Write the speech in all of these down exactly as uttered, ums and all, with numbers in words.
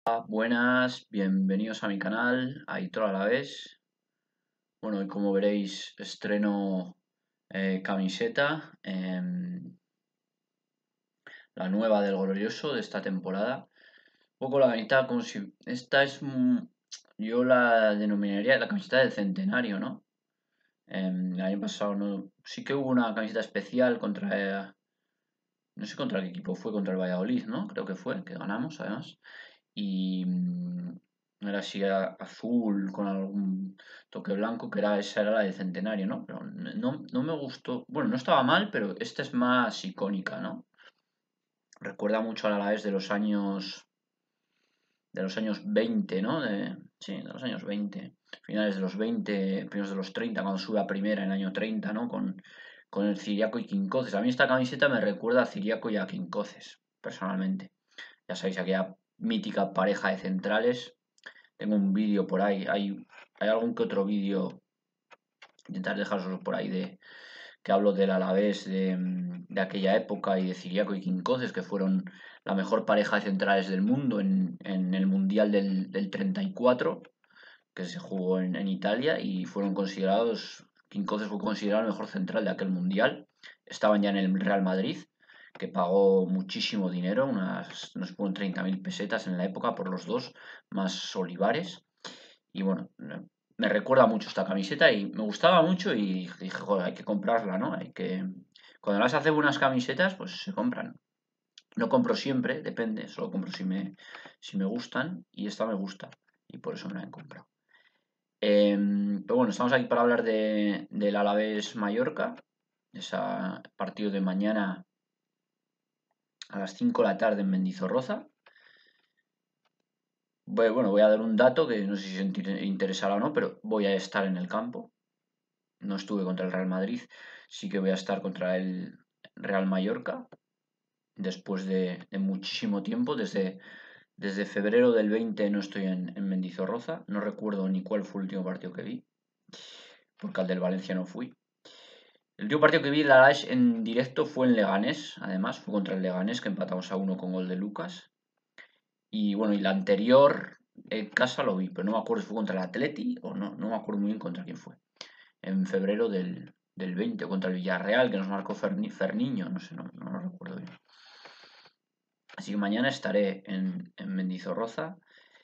Hola, buenas, bienvenidos a mi canal, Aitor Alavés. Bueno, y como veréis, estreno eh, camiseta, em, la nueva del Glorioso de esta temporada. Un poco la camiseta, como si. Esta es. mm, Yo la denominaría la camiseta del centenario, ¿no? Em, el año pasado no. Sí que hubo una camiseta especial contra. No sé contra qué equipo fue, contra el Valladolid, ¿no? Creo que fue, que ganamos además. Y mm, era así a- azul con algún toque blanco, que era esa era la del centenario, ¿no? Pero no, no me gustó, bueno, no estaba mal, pero esta es más icónica, ¿no? Recuerda mucho al Alavés de los años de los años veinte, ¿no? De, sí, de los años veinte, finales de los veinte, primeros de los treinta, cuando sube a primera en el año treinta, ¿no? Con, con el Ciriaco y Quincoces. A mí esta camiseta me recuerda a Ciriaco y a Quincoces, personalmente. Ya sabéis, aquella mítica pareja de centrales. Tengo un vídeo por ahí, hay, hay algún que otro vídeo, intentar dejaros por ahí, de que hablo del Alavés de, de aquella época y de Ciriaco y Quincoces, que fueron la mejor pareja de centrales del mundo en, en el Mundial del, del treinta y cuatro, que se jugó en, en Italia, y fueron considerados, Quincoces fue considerado el mejor central de aquel Mundial. Estaban ya en el Real Madrid, que pagó muchísimo dinero, unas, no sé, treinta mil pesetas en la época por los dos, más Olivares. Y bueno, me recuerda mucho esta camiseta y me gustaba mucho y dije, joder, hay que comprarla, ¿no? Hay que. Cuando las hace buenas camisetas, pues se compran. No compro siempre, depende, solo compro si me, si me gustan, y esta me gusta y por eso me la he comprado. Em, pero bueno, estamos aquí para hablar de, del Alavés Mallorca, ese partido de mañana a las cinco de la tarde en Mendizorroza. Voy- Bueno, voy a dar un dato que no sé si os interesará o no, pero voy a estar en el campo. No estuve contra el Real Madrid, sí que voy a estar contra el Real Mallorca después de, de muchísimo tiempo. Desde, desde febrero del veinte no estoy en, en Mendizorroza. No recuerdo ni cuál fue el último partido que vi, porque al del Valencia no fui. El último partido que vi la Alavés en directo fue en Leganés, además, fue contra el Leganés, que empatamos a uno con gol de Lucas. Y bueno, y la anterior en casa lo vi, pero no me acuerdo si fue contra el Atleti o no, no me acuerdo muy bien contra quién fue. En febrero del, del veinte contra el Villarreal, que nos marcó Ferni, Ferniño, no sé, no, no lo recuerdo bien. Así que mañana estaré en, en Mendizorroza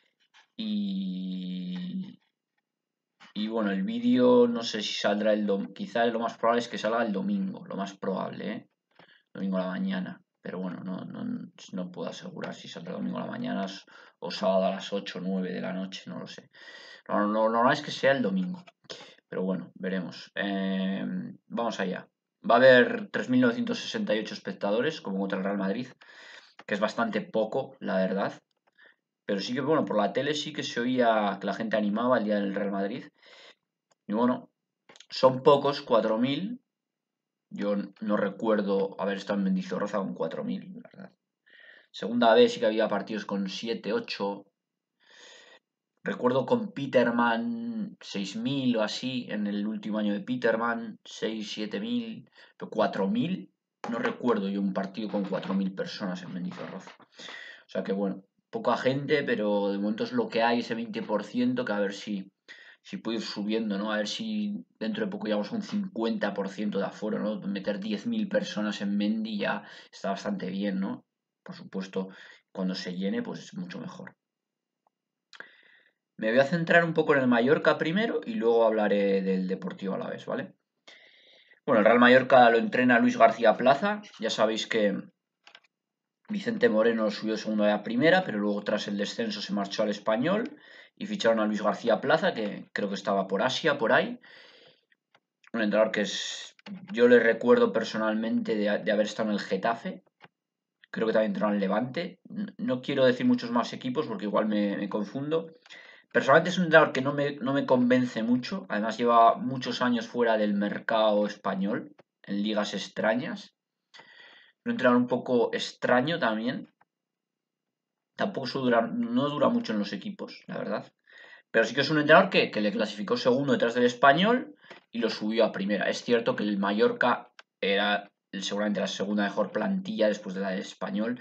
y, y bueno, el vídeo no sé si saldrá el domingo, quizá lo más probable es que salga el domingo, lo más probable, ¿eh? Domingo a la mañana, pero bueno, no, no, no puedo asegurar si saldrá domingo a la mañana o sábado a las ocho o nueve de la noche, no lo sé. Lo, lo normal es que sea el domingo. Pero bueno, veremos. Eh, vamos allá. Va a haber tres mil novecientos sesenta y ocho espectadores, como contra el Real Madrid, que es bastante poco, la verdad. Pero sí que, bueno, por la tele sí que se oía que la gente animaba el día del Real Madrid. Y bueno, son pocos, cuatro mil. Yo no recuerdo haber estado en Mendizorroza con cuatro mil, la verdad. Segunda vez sí que había partidos con siete, ocho. Recuerdo con Peterman seis mil o así, en el último año de Peterman, seis, siete mil, pero cuatro mil, no recuerdo yo un partido con cuatro mil personas en Mendizorroza. O sea que bueno, poca gente, pero de momento es lo que hay, ese veinte por ciento, que a ver si, si puede ir subiendo, ¿no? A ver si dentro de poco llegamos a un cincuenta por ciento de aforo, ¿no? Meter diez mil personas en Mendi ya está bastante bien, ¿no? Por supuesto, cuando se llene, pues es mucho mejor. Me voy a centrar un poco en el Mallorca primero y luego hablaré del Deportivo Alavés, ¿vale? Bueno, el Real Mallorca lo entrena Luis García Plaza. Ya sabéis que Vicente Moreno subió de segunda a primera, pero luego tras el descenso se marchó al Español y ficharon a Luis García Plaza, que creo que estaba por Asia, por ahí. Un entrenador que es, yo le recuerdo personalmente de, de haber estado en el Getafe. Creo que también entrenó en Levante. No quiero decir muchos más equipos porque igual me, me confundo. Personalmente es un entrenador que no me, no me convence mucho. Además lleva muchos años fuera del mercado español, en ligas extrañas. Un entrenador un poco extraño también. Tampoco suele durar, no dura mucho en los equipos, la verdad. Pero sí que es un entrenador que, que le clasificó segundo detrás del Español y lo subió a primera. Es cierto que el Mallorca era seguramente la segunda mejor plantilla después de la del Español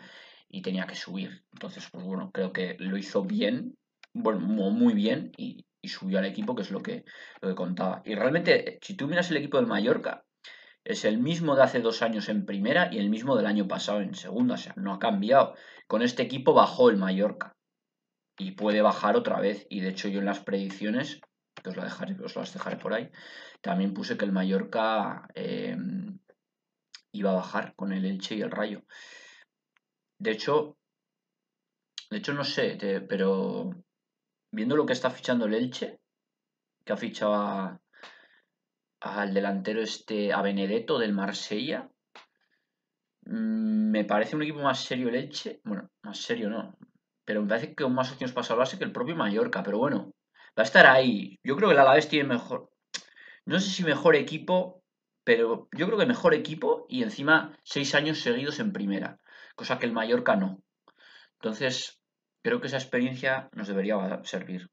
y tenía que subir. Entonces, pues bueno, creo que lo hizo bien, bueno, muy bien y, y subió al equipo, que es lo que, lo que contaba. Y realmente, si tú miras el equipo del Mallorca, es el mismo de hace dos años en primera y el mismo del año pasado en segunda, o sea, no ha cambiado. Con este equipo bajó el Mallorca y puede bajar otra vez. Y de hecho yo en las predicciones, que os, la dejaré, os las dejaré por ahí, también puse que el Mallorca eh, iba a bajar con el Elche y el Rayo. De hecho, de hecho no sé, te- pero viendo lo que está fichando el Elche, que ha fichado a- al delantero este, a Benedetto del Marsella, mm, me parece un equipo más serio el Elche. Bueno, más serio no, pero me parece que con más opciones para salvarse que el propio Mallorca. Pero bueno, va a estar ahí. Yo creo que el Alavés tiene mejor, no sé si mejor equipo, pero yo creo que mejor equipo y encima seis años seguidos en primera, cosa que el Mallorca no. Entonces, creo que esa experiencia nos debería servir.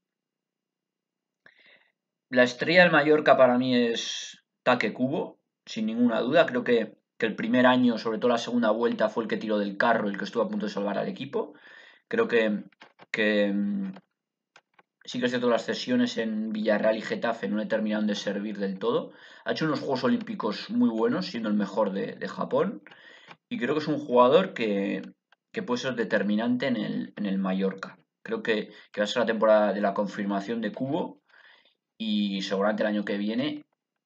La estrella del Mallorca para mí es Taque Cubo, sin ninguna duda. Creo que, que el primer año, sobre todo la segunda vuelta, fue el que tiró del carro, el que estuvo a punto de salvar al equipo. Creo que, que mm, sí que es cierto, las cesiones en Villarreal y Getafe no le terminaron de servir del todo. Ha hecho unos Juegos Olímpicos muy buenos, siendo el mejor de, de Japón. Y creo que es un jugador que, que puede ser determinante en el, en el Mallorca. Creo que, que va a ser la temporada de la confirmación de Cubo y seguramente el año que viene,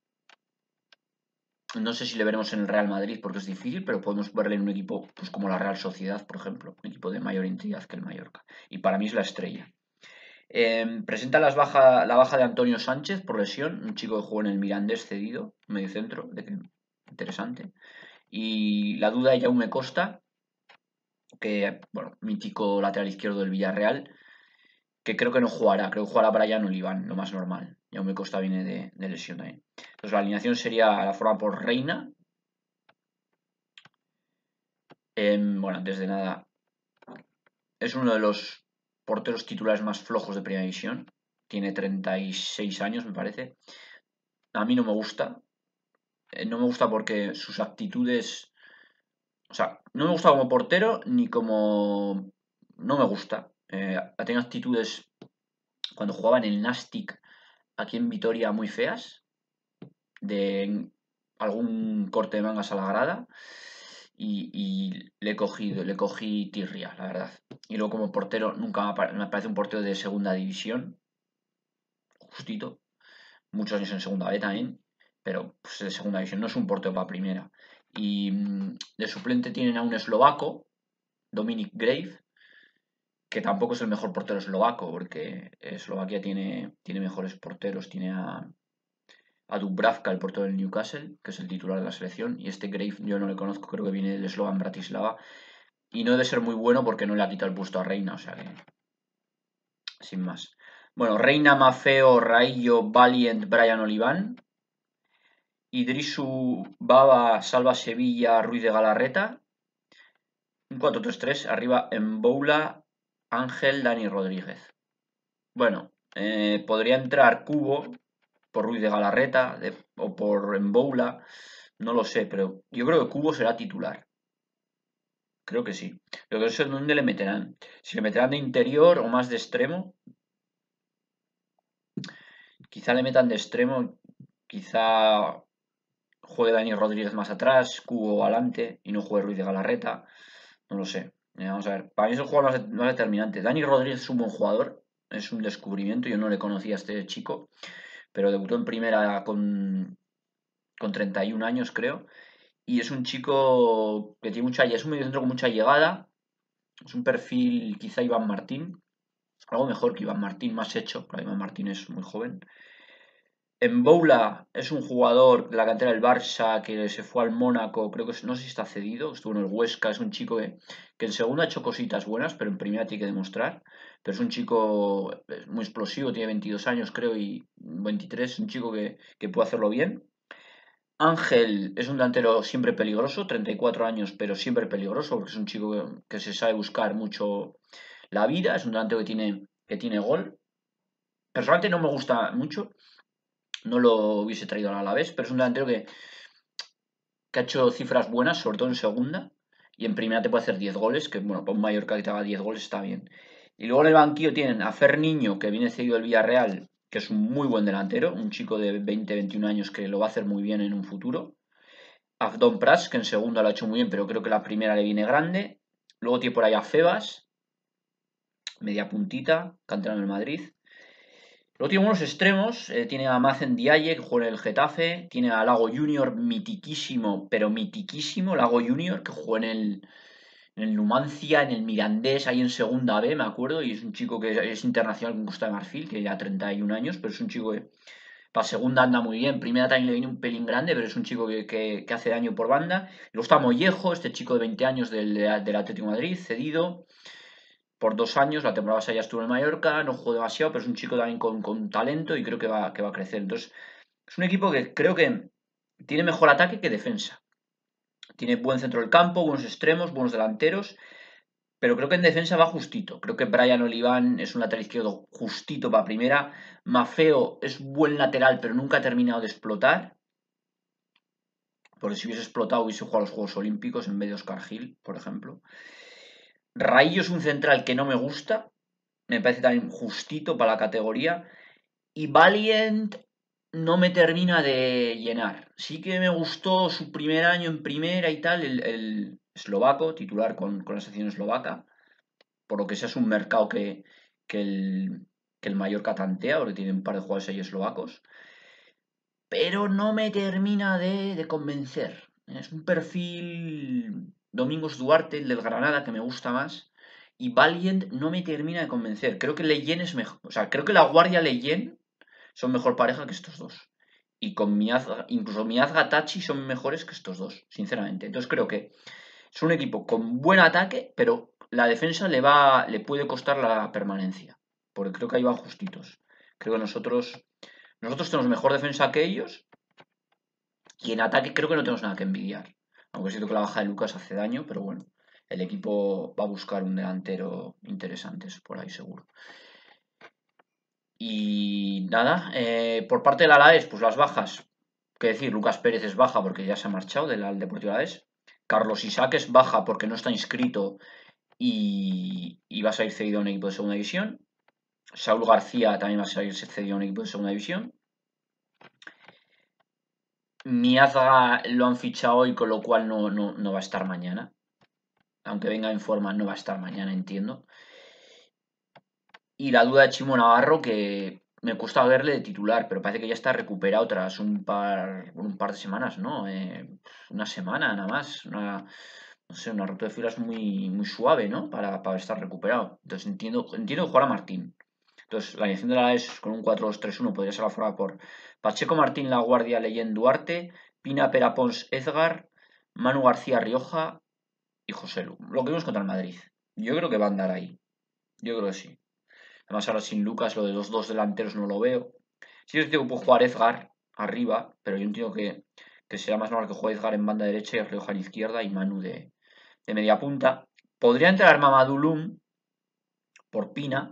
no sé si le veremos en el Real Madrid porque es difícil, pero podemos verle en un equipo pues como la Real Sociedad, por ejemplo, un equipo de mayor entidad que el Mallorca. Y para mí es la estrella. Eh, presenta las baja, la baja de Antonio Sánchez por lesión, un chico que jugó en el Mirandés cedido, medio centro, de que, interesante. Y la duda de Jaume Costa, que, bueno, mítico lateral izquierdo del Villarreal, que creo que no jugará, creo que jugará Brian Oliván, lo más normal. Jaume Costa viene de, de lesión también. Entonces la alineación sería la forma por Reina. Eh, bueno, antes de nada, es uno de los porteros titulares más flojos de Primera División. Tiene treinta y seis años, me parece. A mí no me gusta. Eh, no me gusta porque sus actitudes... O sea, no me gusta como portero ni como... No me gusta. Eh, ha tenido actitudes cuando jugaba en el Nastic aquí en Vitoria muy feas. De algún corte de mangas a la grada. Y, y le he cogido, le cogí tirria, la verdad. Y luego como portero nunca me, apare- me parece un portero de segunda división. Justito. Muchos años en segunda B también. Pero pues, de segunda división. No es un portero para primera. Y mm, de suplente tienen a un eslovaco, Dominic Grave, que tampoco es el mejor portero eslovaco, porque Eslovaquia tiene, tiene mejores porteros. Tiene a, a Dubravka, el portero del Newcastle, que es el titular de la selección. Y este Grave yo no le conozco, creo que viene del Slovan Bratislava. Y no debe ser muy bueno porque no le ha quitado el puesto a Reina, o sea que. Sin más. Bueno, Reina, Mafeo, Raillo, Valiant, Brian Oliván. Idrisu, Baba, Salva Sevilla, Ruiz de Galarreta. Un cuatro tres tres, arriba en Boula, Ángel, Dani Rodríguez. Bueno, eh, podría entrar Cubo por Ruiz de Galarreta de, o por Emboula, no lo sé, pero yo creo que Cubo será titular. Creo que sí. Pero que sé dónde le meterán. Si le meterán de interior o más de extremo, quizá le metan de extremo, quizá juegue Dani Rodríguez más atrás, Cubo adelante y no juegue Ruiz de Galarreta. No lo sé. Eh, vamos a ver. Para mí es el jugador más, más determinante. Dani Rodríguez es un buen jugador. Es un descubrimiento. Yo no le conocía a este chico. Pero debutó en primera con, con treinta y un años, creo. Y es un chico que tiene mucha... Es un mediocentro con mucha llegada. Es un perfil quizá Iván Martín. Algo mejor que Iván Martín, más hecho. Porque Iván Martín es muy joven. Emboula es un jugador de la cantera del Barça que se fue al Mónaco, creo que no sé si está cedido, estuvo en el Huesca, es un chico que, que en segunda ha hecho cositas buenas, pero en primera tiene que demostrar. Pero es un chico muy explosivo, tiene veintidós años creo y veintitrés, un chico que, que puede hacerlo bien. Ángel es un delantero siempre peligroso, treinta y cuatro años, pero siempre peligroso, porque es un chico que, que se sabe buscar mucho la vida, es un delantero que tiene, que tiene gol. Personalmente no me gusta mucho, no lo hubiese traído al Alavés, pero es un delantero que, que ha hecho cifras buenas, sobre todo en segunda, y en primera te puede hacer diez goles, que bueno, para un Mallorca que te haga diez goles está bien. Y luego en el banquillo tienen a Fer Niño, que viene cedido del Villarreal, que es un muy buen delantero, un chico de veinte veintiún años que lo va a hacer muy bien en un futuro. Avdon Prats, que en segunda lo ha hecho muy bien, pero creo que la primera le viene grande. Luego tiene por ahí a Febas, media puntita, canterano en el Madrid. Luego tiene unos extremos, eh, tiene a Mazen Diaye, que juega en el Getafe, tiene a Lago Junior, mitiquísimo, pero mitiquísimo, Lago Junior, que juega en el, en el Numancia, en el Mirandés, ahí en segunda B, me acuerdo, y es un chico que es, es internacional con Costa de Marfil, que ya treinta y un años, pero es un chico que para segunda anda muy bien, primera también le viene un pelín grande, pero es un chico que, que, que hace daño por banda. Luego está Mollejo, este chico de veinte años del, del Atlético de Madrid, cedido por dos años, la temporada pasada ya estuvo en Mallorca, no jugó demasiado, pero es un chico también con, con talento y creo que va, que va a crecer. Entonces, es un equipo que creo que tiene mejor ataque que defensa. Tiene buen centro del campo, buenos extremos, buenos delanteros, pero creo que en defensa va justito. Creo que Brian Oliván es un lateral izquierdo justito para primera. Mafeo es buen lateral, pero nunca ha terminado de explotar. Porque si hubiese explotado, hubiese jugado los Juegos Olímpicos en vez de Oscar Gil, por ejemplo. Raillo es un central que no me gusta. Me parece también justito para la categoría. Y Valiant no me termina de llenar. Sí que me gustó su primer año en primera y tal, el, el eslovaco, titular con, con la selección eslovaca. Por lo que sea, es un mercado que, que, el, que el Mallorca tantea, porque tiene un par de jugadores ahí eslovacos. Pero no me termina de, de convencer. Es un perfil Domingos Duarte, el del Granada, que me gusta más. Y Valiant no me termina de convencer. Creo que Leyen es mejor. O sea, creo que la Guardia Leyen son mejor pareja que estos dos. Y con Miazga, incluso Miazga Tachi son mejores que estos dos, sinceramente. Entonces creo que es un equipo con buen ataque, pero la defensa le va, le puede costar la permanencia. Porque creo que ahí van justitos. Creo que nosotros, nosotros tenemos mejor defensa que ellos. Y en ataque creo que no tenemos nada que envidiar. Aunque siento que la baja de Lucas hace daño, pero bueno. El equipo va a buscar un delantero interesante, por ahí seguro. Y nada, eh, por parte del Alavés, pues las bajas. Que decir, Lucas Pérez es baja porque ya se ha marchado del al Deportivo Alavés. Carlos Isaac es baja porque no está inscrito y, y va a salir cedido a un equipo de segunda división. Saúl García también va a salir cedido a un equipo de segunda división. Miazga lo han fichado hoy, con lo cual no, no, no va a estar mañana. Aunque venga en forma, no va a estar mañana, entiendo. Y la duda de Chimo Navarro, que me cuesta verle de titular, pero parece que ya está recuperado tras un par, un par de semanas, ¿no? Eh, una semana nada más. Una, no sé, una ruta de filas muy, muy suave, ¿no? Para, para estar recuperado. Entonces entiendo, entiendo que jugará Martín. Entonces la alineación de la es con un cuatro dos tres uno podría ser la forma por Pacheco Martín, La Guardia, Leyen, Duarte, Pina, Perapons, Edgar, Manu García, Rioja y José Lu. Lo que vimos contra el Madrid. Yo creo que va a andar ahí. Yo creo que sí. Además, ahora sin Lucas, lo de los dos delanteros no lo veo. Sí, es cierto que puede jugar Edgar arriba, pero yo entiendo que, que será más normal que juegue Edgar en banda derecha y Rioja en izquierda y Manu de, de media punta. Podría entrar Mamadou Loum por Pina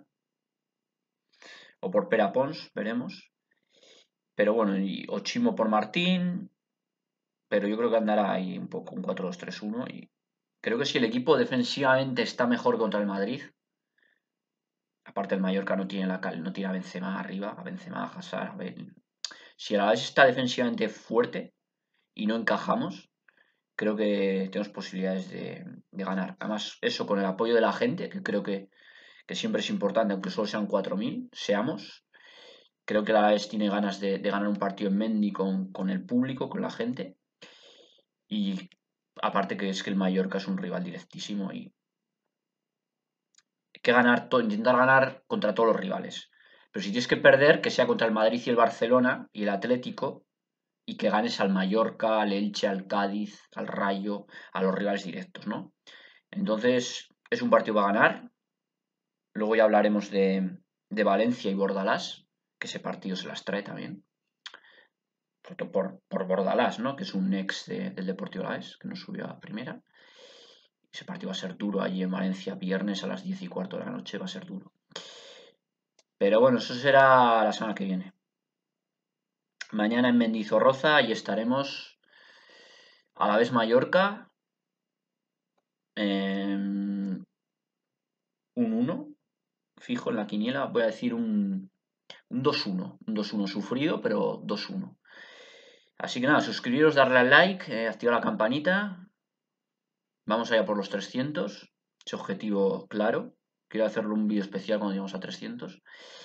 o por Perapons, veremos. Pero bueno, y Ochimo por Martín. Pero yo creo que andará ahí un poco un cuatro dos tres uno. Y creo que si el equipo defensivamente está mejor contra el Madrid, aparte el Mallorca no tiene la cal, no tiene a Benzema arriba, a Benzema, a Hazard, a Bale. Si el Alavés está defensivamente fuerte y no encajamos, creo que tenemos posibilidades de, de ganar. Además, eso con el apoyo de la gente, que creo que, que siempre es importante, aunque solo sean cuatro mil, seamos. Creo que el Alavés tiene ganas de, de ganar un partido en Mendy con, con el público, con la gente. Y aparte que es que el Mallorca es un rival directísimo y hay que ganar, todo, intentar ganar contra todos los rivales. Pero si tienes que perder, que sea contra el Madrid y el Barcelona y el Atlético, y que ganes al Mallorca, al Elche, al Cádiz, al Rayo, a los rivales directos, ¿no? Entonces, es un partido para ganar. Luego ya hablaremos de, de Valencia y Bordalás, que ese partido se las trae también. Por, por, por Bordalás, ¿no? Que es un ex de, del Deportivo Alavés, que nos subió a primera. Ese partido va a ser duro allí en Valencia, viernes a las diez y cuarto de la noche, va a ser duro. Pero bueno, eso será la semana que viene. Mañana en Mendizorroza y estaremos Alavés Mallorca eh, un uno fijo en la quiniela. Voy a decir un, un dos uno. Un dos uno sufrido, pero dos uno. Así que nada, suscribiros, darle al like, eh, activar la campanita. Vamos allá por los trescientos. Ese objetivo claro. Quiero hacerle un vídeo especial cuando lleguemos a trescientos.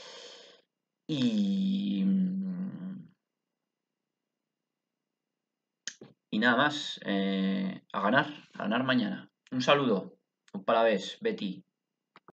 Y... Y nada más. Eh, a ganar. A ganar mañana. Un saludo. Un palavés, Betty.